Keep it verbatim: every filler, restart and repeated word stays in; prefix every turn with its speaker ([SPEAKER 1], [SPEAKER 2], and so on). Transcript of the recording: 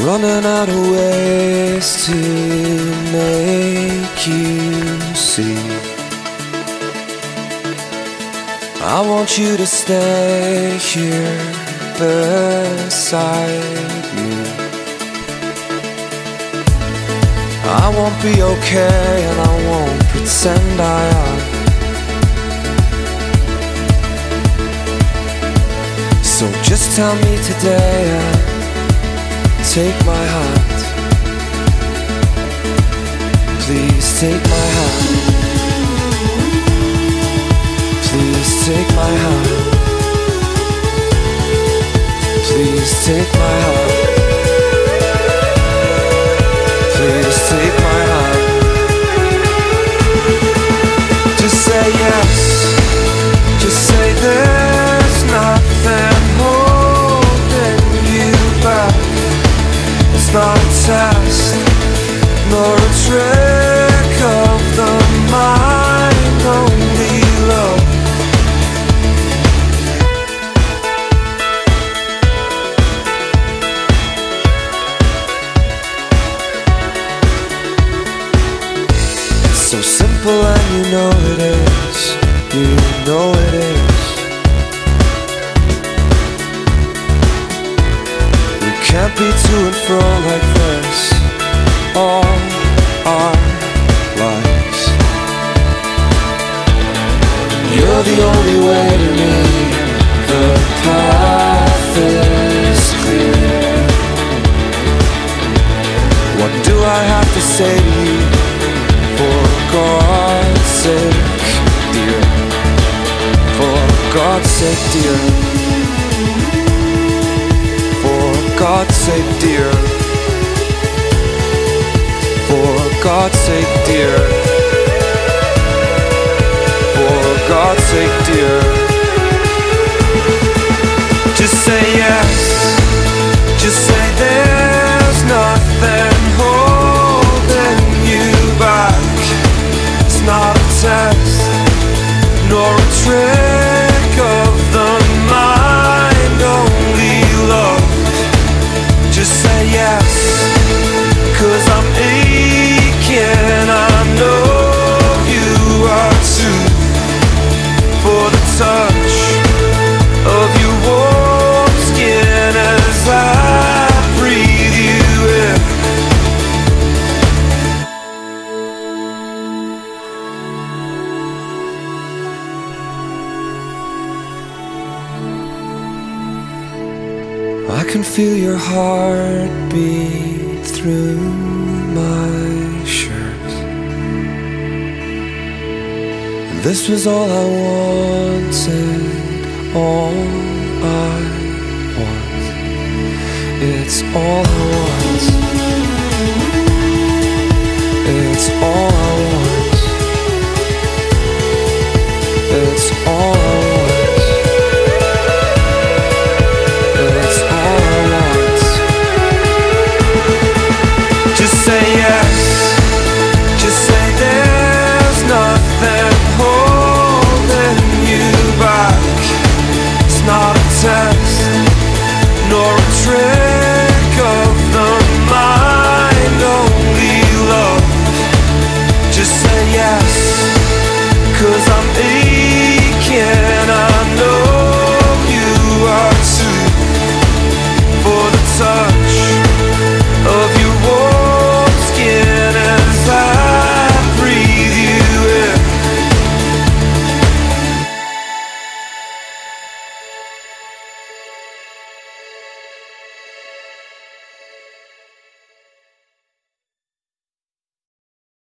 [SPEAKER 1] running out of ways to make you see. I want you to stay here beside me. I won't be okay and I won't pretend I am. So just tell me today and take my hand. Please take my hand. Please take my hand. Please take my hand. Please take my hand. Just say yes. Just say there's nothing holding you back. It's not a test, nor a trick of the mind, only love. It's so simple and you know it is. You know it is. We can't be to and fro like this all our lives. You're the only way to me. The path is clear. What do I have to say to you? For God's sake, dear. For God's sake, dear. For God's sake, dear. For God's sake, dear. For God's sake, dear. Just say yes. Just say there's nothing holding you back. It's not a test, nor a trick of the mind, only love. Just say yes, 'cause I'm aching, I know you are too. For the touch of your warm skin as I breathe you in. I can feel your heartbeat through my shirt. And this was all I wanted, all I want. It's all I want. It's all I want. It's all I want.